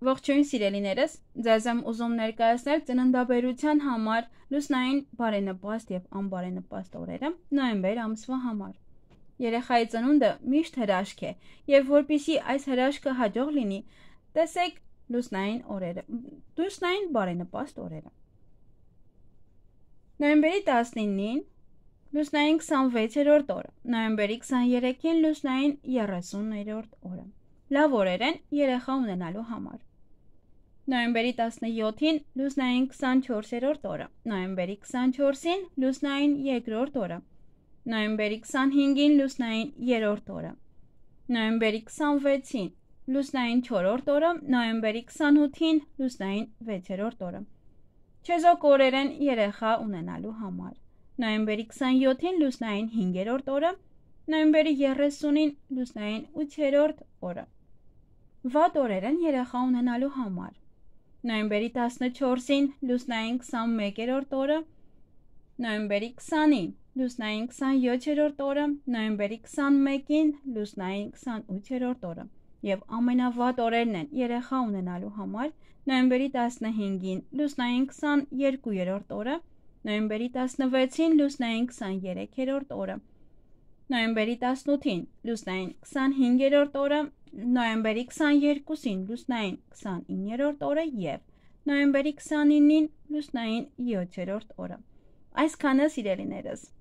Ողջույն սիրելիներս, ձեզ եմ ուզում ներկայացնել ծննդաբերության համար լուսնային բարենպաստ և անբարենպաստ օրերը նոյեմբեր ամսվա համար։ Երեխայի ծնունդը միշտ հրաշք է, և որպեսզի այս հրաշքը հաջող լինի, տեսեք լուսնային բարենպաստ օրերը։ Նոյեմբերի 19-ին լուսնային 26-րդ օրը, նոյեմբերի 23-ին լուսնային 30-րդ օրը։ Լավ օրեր են երեխա ունենալու համար։ Նոյեմբերի 17-ին լուսնային 24-րդ օրը, նոյեմբերի 24-ին լուսնային 2-րդ օրը, նոյեմբերի 25-ին լուսնային 3-րդ օրը, նոյեմբերի 26-ին լուսնային 4-րդ օրը, նոյեմբերի 28-ին լուսնային 6-րդ օրը։ Չեզոք օրեր են երեխա ունենալու համար։ Նոյեմբերի 27-ին լուսնային 5-րդ օրը, նոյեմբերի 30-ին լուսնային 8-րդ օրը։ Վատ օրեր են երեխա ունենալու համար։ Նոյեմբերի 14-ին լուսնային 21-րդ օրը, նոյեմբերի 20-ին լուսնային 27-րդ օրը, նոյեմբերի 21-ին լուսնային 28-րդ օրը և ամենավատ օրերն են երեխա ունենալու համար նոյեմբերի 15-ին լուսնային 22-րդ օրը, նոյեմբերի 16-ին լուսնային 23-րդ օրը, նոյեմբերի 18-ին լուսնային 25-րդ օրը, նոյեմբերի 22-ին լուսնային 29-րդ օրը և նոյեմբերի 29-ին լուսնային 7-րդ օրը։ Այսքանը սիրելիներս։